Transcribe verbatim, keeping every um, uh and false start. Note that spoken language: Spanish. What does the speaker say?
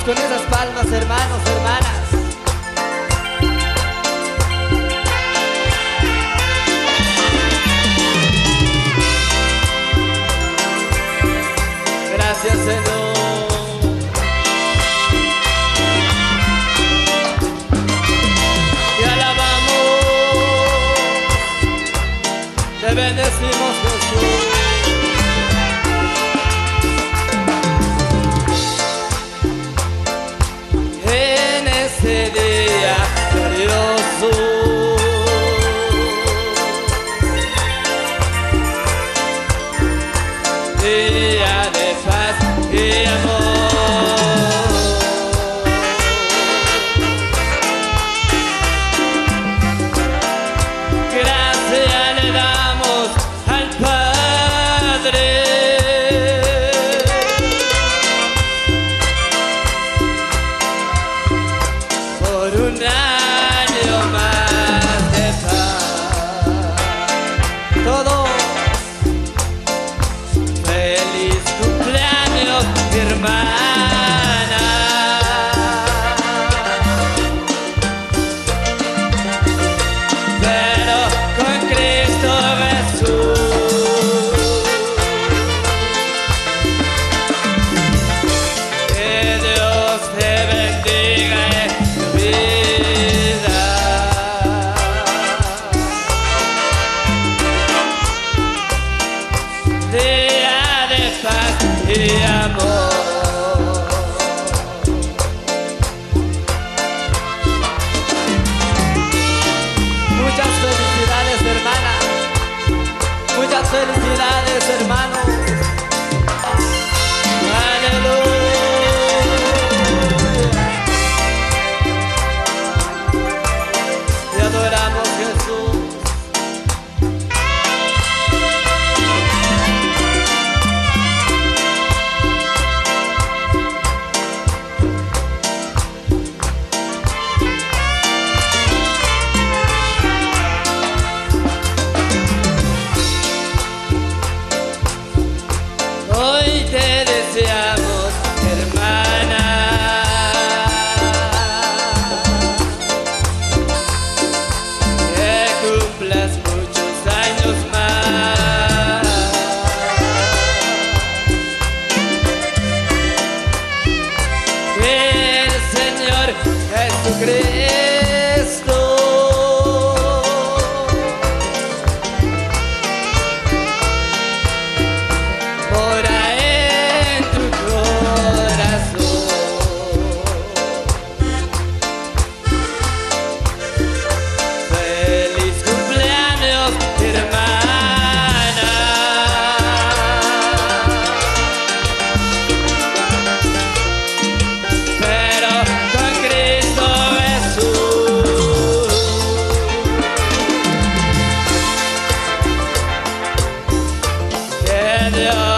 con esas palmas, hermanos, hermanas. Gracias, Señor. Te alabamos, te bendecimos, Jesús. En ese día glorioso, día de paz y amor, gracias le damos al Padre por un año más de paz. Todo feliz cumpleaños, mi hermana. Pero con Cristo Jesús, que Dios te bendiga en tu vida. Día de paz y amor. Muchas felicidades, hermana. Muchas felicidades, hermanos. Aleluya. Te adoramos, Jesús. Hoy te deseamos, hermana, que cumplas muchos años más. Que el Señor Jesucristo mora en tu corazón. Feliz cumpleaños, hermana. Pero con Cristo Jesús, que Dios